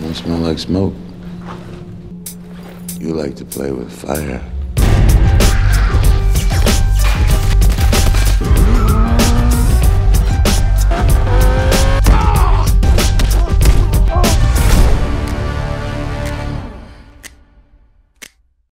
Don't smell like smoke. You like to play with fire.